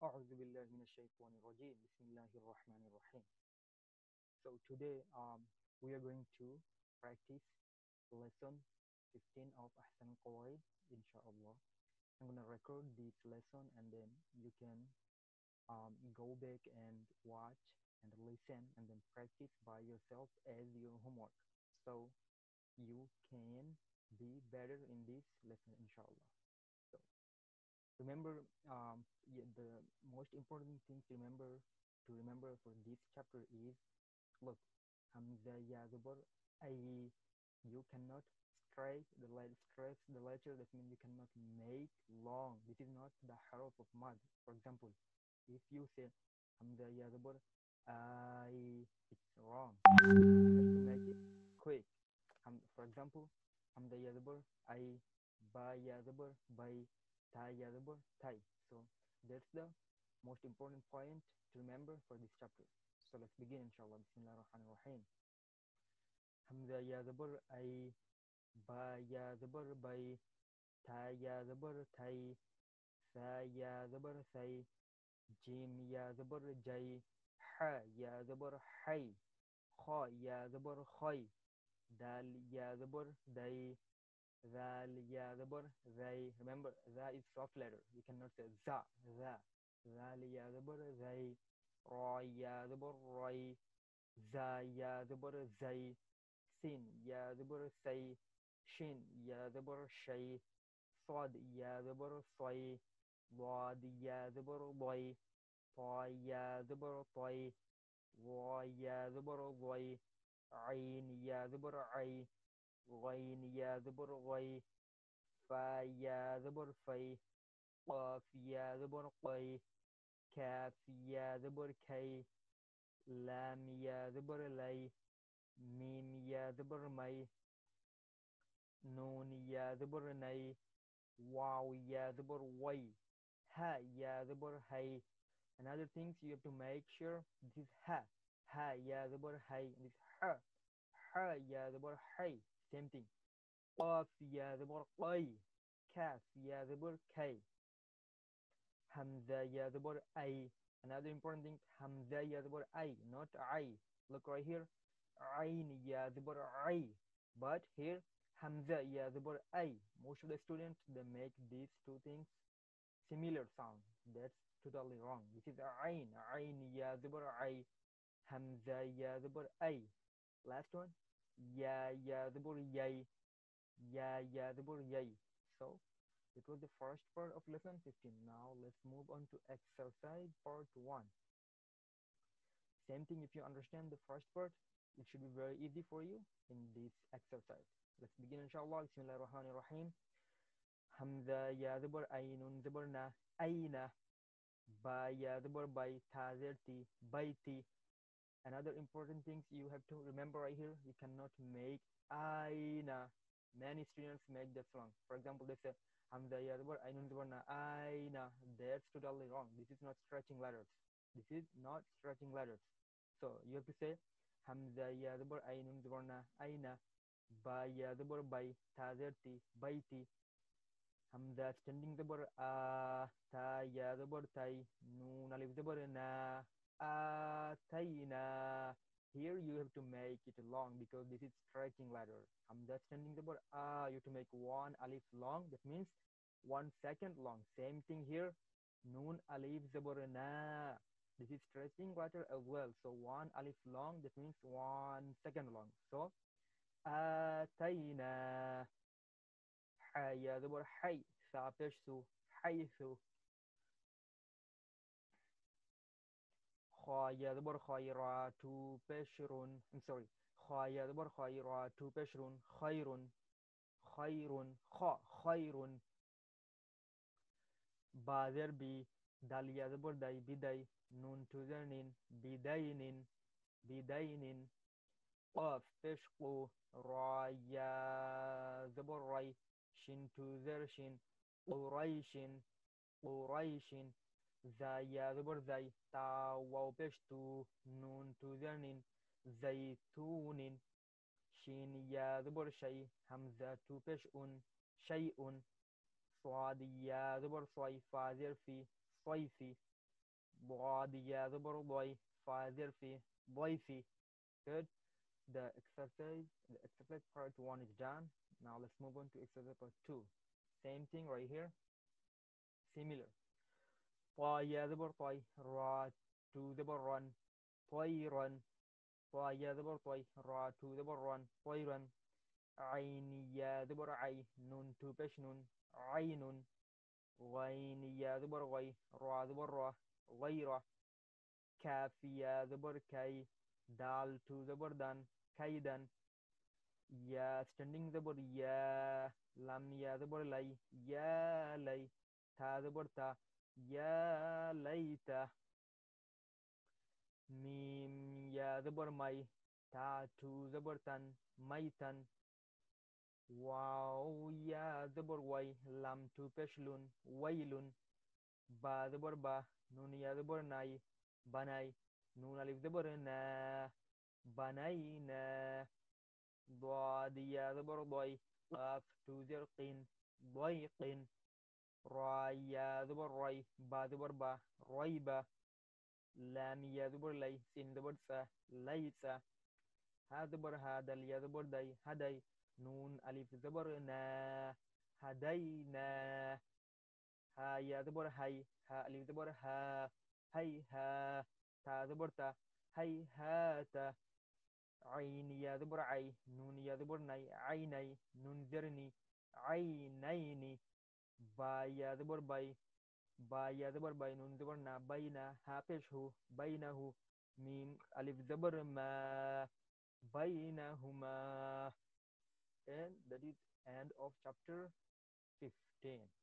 أعوذ بالله من الشيطان الرجيم بسم الله الرحمن الرحيم. So today we are going to practice lesson 15 of Ahsan al-Qawaid, inshallah. I'm gonna record this lesson and then you can go back and watch and listen and then practice by yourself as your homework. So you can be better in this lesson, inshallah. So remember, the most important thing to remember for this chapter is, look, hamza ya zabar I. You cannot stress the letter. That means you cannot make long. This is not the harf of mad. For example, if you say hamza ya zabar I, it's wrong. You have to make it quick. For example, hamza ya zabar I, ba ya zabar bay, ta ya zabar tai. So that's the most important point to remember for this chapter. So let's begin, inshallah. Bismillah ar-Rahman ar-Rahim. Hamza ya zabar I, ba ya zabar bay, ta ya zabar tai, sa ya zabar sai, jim ya zabar jay, ha ya zabar hay, kha ya zabar khay, dal ya zabar day, zal ya zabar zay. Remember, za is soft letter. You cannot say za, za. Zal ya zabar zay, ra ya zabar ray, za ya zabar zay, sin ya zabar say, shin ya zabar shay, صاد يا زبر صي، ضاد يا زبر ضي، طا يا زبر طي، ظا يا زبر ضي، عين يا زبر عي، غين يا زبر غي، فا يا زبر في، قاف يا زبر قي، كاف يا زبر كي، لام يا زبر لي، ميم يا زبر مي، نون يا زبر ني، واو يا زبر وي، ha ya zabar hay. Another things you have to make sure this is ha ya zabar hay. This ha ya zabar hay. Same thing. Qaf ya zabar qay, kaf ya zabar kay, hamza ya zabar ay. Another important thing, hamza ya zabar ay, not I. Look right here, ayn ya zabar ay, but here hamza ya zabar ay. Most of the students, they make these two things similar sound. That's totally wrong. This is ayn, ayn ya zabar ay, hamza ya zabar ay. Last one, ya zabar yay, ya zabar yay. So it was the first part of lesson 15. Now let's move on to exercise part 1. Same thing, if you understand the first part, it should be very easy for you in this exercise. Let's begin, inshallah. Bismillah ar-Rahman ar-Rahim. Hamza ya zabar aynun zabar na, ayna. Ba ya zabar bay, ta zerti, bayti. Another important things you have to remember right here, you cannot make aina. Many students make that wrong. For example, they say hamza ya zabar ainun zabar na aina. That's totally wrong. This is not stretching letters. This is not stretching letters. So you have to say hamza ya zabar ainun zabar na aina, ba ya zabar bay, ta zerti, bayti. Hamza standing zabar a, ta ya zabar tai, nun alif zabar na, atayna. Here you have to make it long because this is stretching letter. Hamza standing zabar a, you have to make one alif long. That means 1 second long. Same thing here. Nun alif zabar na. This is stretching letter as well. So one alif long. That means 1 second long. So atayna. Ya zabar hay, sa peshu, haythu. Kha ya zabar khayratu peshrun. I'm sorry. Kha ya zabar khayratu peshrun, khayrun, khayrun, kha, khayrun. Ba zerbi, dal ya zabar day, biday, nun tuzernin, bidaynin, bidaynin. Qaf peshqu, ra ya zabar ray, shin tuzershin, qurayshin, qurayshin. Zaya zabar zay, ta waw peshtu, nun tuzanin, zaytunin. Shin ya zabar shay, hamza tu peshun, shay'un. Swad ya zabar soy, fa zerfi, soyfi. ضاد يا زبر ضي فا ظرفي ضيفي. Good. The exercise part 1 is done. Now let's move on to exercise part 2. Same thing right here. Similar. طا يا زبر طي را تو زبر run طيرا. طا يا زبر طي را تو زبر run طيرا. عين يا زبر عي نون تو بش نون عين. غين يا زبر غي را زبر را غيرة. كاف يا زبر كي دال تو زبر دان كيدا. يا standing زبر يا لام يا زبر لي يا لي. تا زبر تا يا ليت. ميم يا زبر مي تا تو زبر تن ميتا. واو يا زبر وي لام تو بشلون ويل. با زبر با نون يا زبر ناي بناي. نون ألف زبر نا بنينا. ضاد يا زبر ضي قاف تو زرق ضيق. را يا زبر ري با زبر با ريبة. لام يا زبر لي سين زبر سا ليس. ها زبر هذا يا زبر دي هدي. نون ألف زبر نا هدينا. ها يا زبر هي ها ألف زبر ها هيها. تا زبر تا هيهات. عين يا زبر عي نون يا زبر ني عيني ننذرني عينين. با يا زبر بي با يا زبر بي نون زبر نا بينا ها پیش هو بينه. ميم ألف زبر ما بينهما. And that is end of chapter 15.